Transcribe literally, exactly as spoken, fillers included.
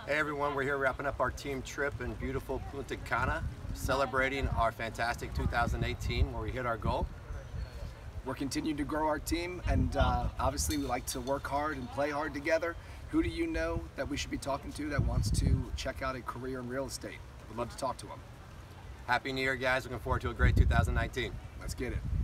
Hey everyone, we're here wrapping up our team trip in beautiful Punta Cana, celebrating our fantastic two thousand eighteen where we hit our goal. We're continuing to grow our team, and uh, obviously we like to work hard and play hard together. Who do you know that we should be talking to that wants to check out a career in real estate? We'd love to talk to them. Happy New Year, guys. Looking forward to a great two thousand nineteen. Let's get it.